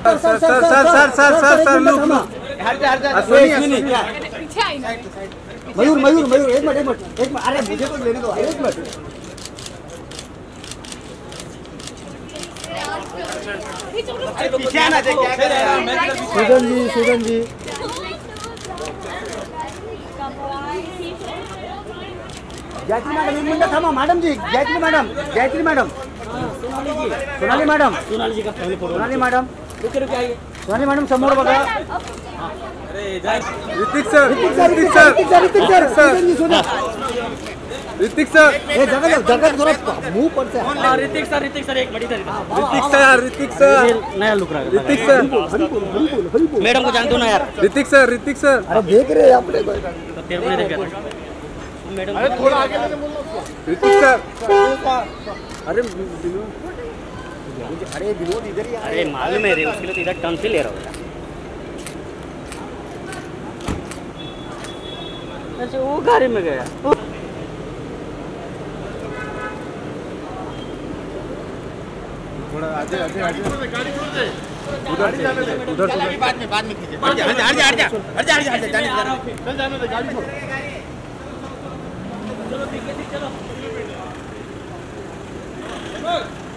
मयूर मयूर मयूर एक मिनट अरे मुझे तो लेने दो एक मिनट। सुदन जी गायत्री मैडम एक मिनट थांबा। Madam ji Gayatri madam Sonali madam Sonali madam समोर बघा। ऋतिक सर ऋतिक सर हे जगत जरा मुंह पर से। ऋतिक सर एक बड़ी ऋतिक सर नया लुक रहा है। ऋतिक सर मैडम को जानते हो ना यार। ऋतिक सर अरे देख रहे हैं अपने को तो तेरे को देख रहा मैडम। अरे थोड़ा आगे लेके बोल लो ऋतिक सर। अरे विनोद इधर ही। अरे मालूम है रे उसके लिए तो इधर टर्न से ले रहा हूँ। अच्छा वो गाड़ी में गया। थोड़ा आगे गाड़ी छोड़ दे उधर बाद में खींचे। हट जा जाने दे गाड़ी छोड़। चलो ठीक है चलो।